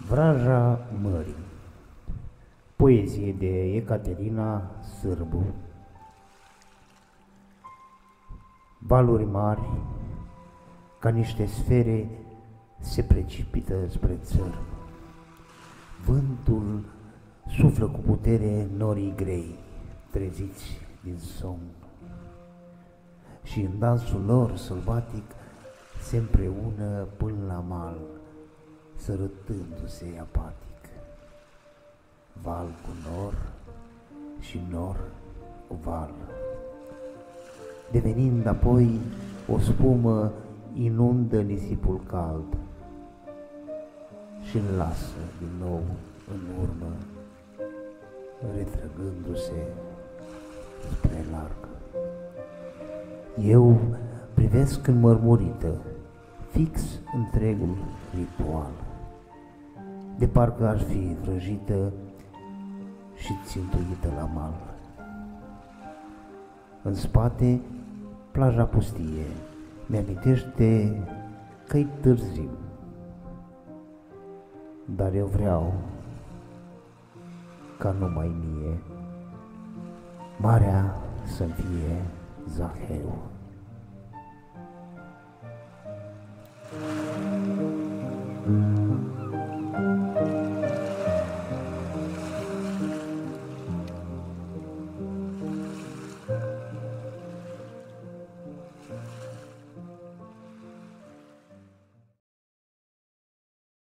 Vraja mării. Poezie de Ecaterina Sârbu. Valuri mari, ca niște sfere, se precipită spre țărm. Vântul suflă cu putere norii grei, treziți din somn. Și în dansul lor sălbatic se împreună până la mal, sărătându-se apatic. Val cu nor și nor cu val, devenind apoi o spumă, inundă nisipul cald și îl lasă din nou în urmă, retrăgându-se spre larg. Eu privesc înmărmurită fix întregul ritual, de parcă ar fi vrăjită și țintuită la mal. În spate, plaja pustie mi-amintește că-i târziu, dar eu vreau ca numai mie marea să-mi fie Zaheu.